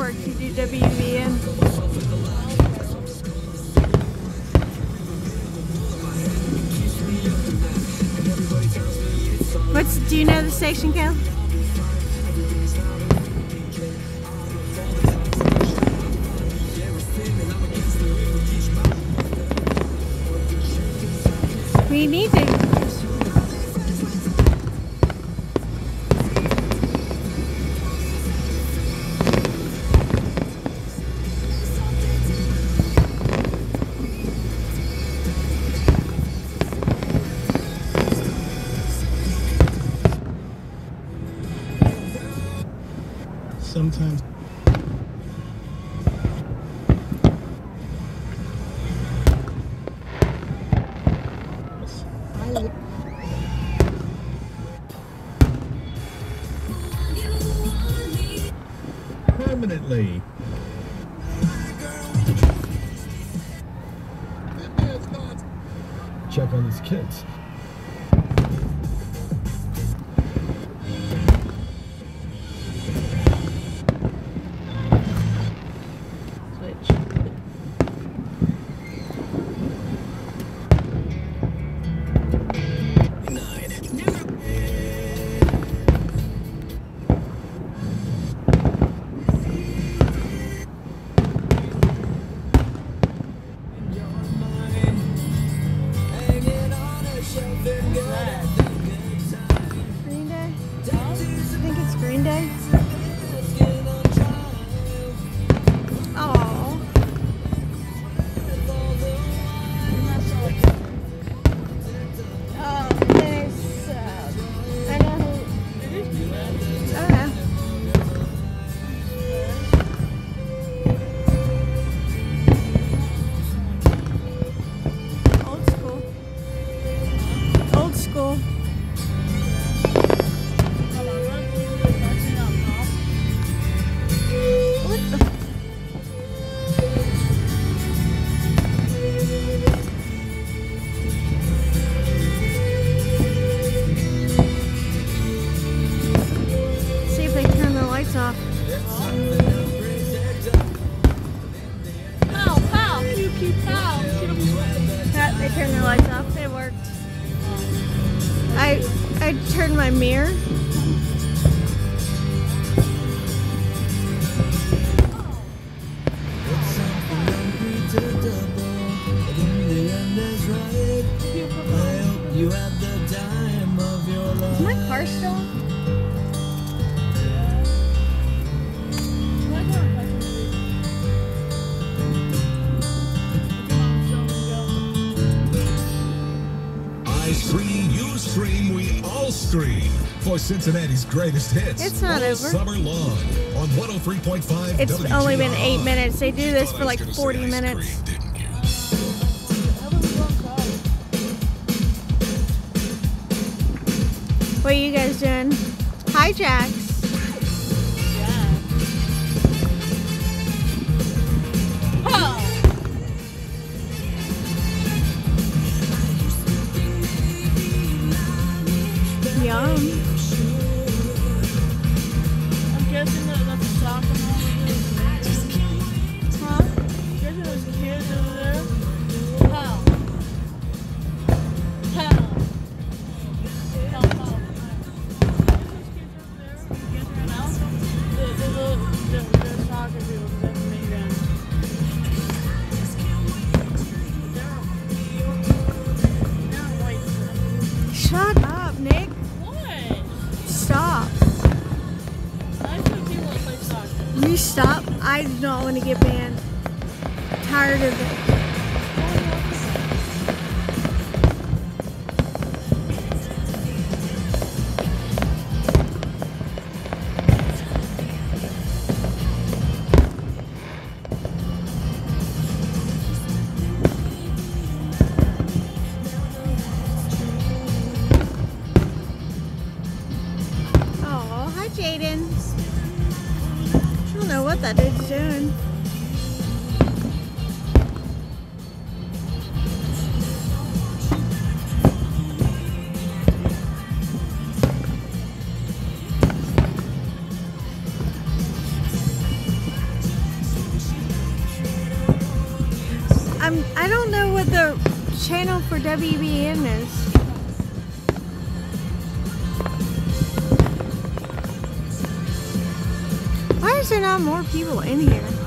work you do WVN. Do you know the station, Cal? We need to. Sometimes. Permanently. Check on these kids. Green Day? I think it's Green Day. Oh. Oh, there's. I know who. I don't know. Old school. Old school. What the? See if they turn the lights off. Pow, pow, pew, pew, pow. They turned the lights off. It worked. I turned my mirror. Is my car still on? I stream, you stream, we all stream for Cincinnati's greatest hits. It's not all over. Summer long on 103.5. It's WGR. only been 8 minutes. They do this for like 40 minutes. What are you guys doing? Hi, Jax. Yum. I'm guessing that's a soccer mom. Huh? I'm guessing those kids over there. How? How? The soccer people that made them. They're white. Shut up, Nick. What? Stop. I think people that play soccer. You stop. I do not want to get banned. Tired of it. Oh, hi, Jaden. I don't know what that dude's doing. I don't know what the channel for WBN is. Why is there not more people in here?